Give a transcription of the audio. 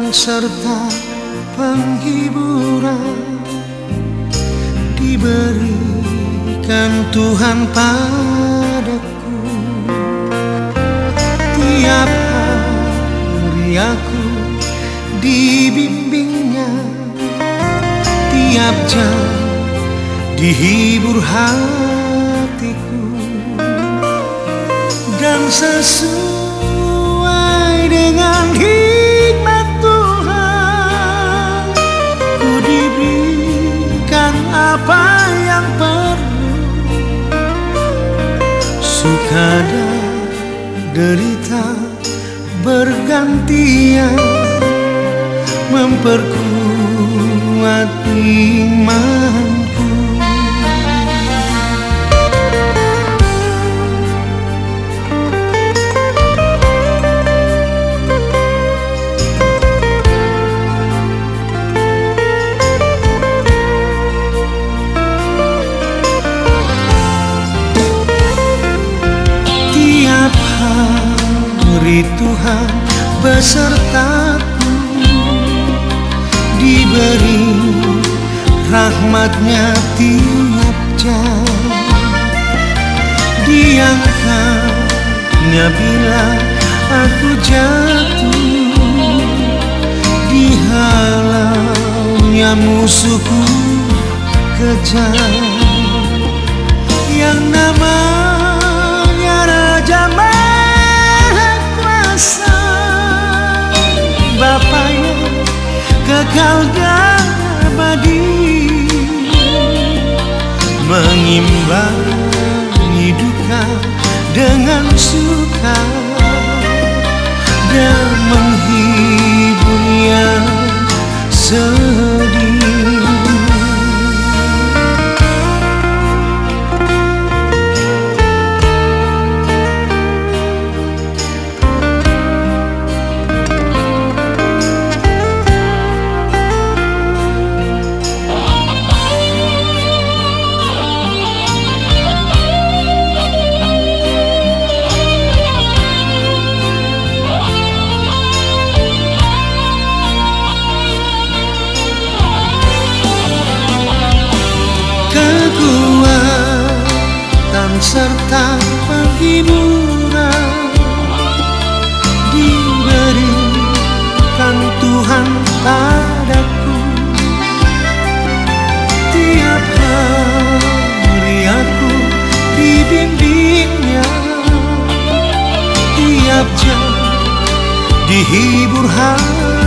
serta penghiburan diberikan Tuhan padaku. Tiap hari aku dibimbingnya, tiap jam dihibur hatiku, dan sesuai dengan hikmat Tuhan ku diberikan apa yang perlu. Suka dan derita bergantian memperkuat imanku. Tiap hari Tuhan besertaku, diberi rahmatnya tiap jam, diangkatnya bila aku jatuh, dihalaunya musuhku kejam. Yang namanya Raja Maha Kuasa, Bapa yang kekal dan abadi, mengimbangi duka dengan suka dan menghibur yang sedih. Kekuatan serta penghiburan diberikan Tuhan padaku. Tiap hari aku dibimbingnya, tiap jam dihibur hati.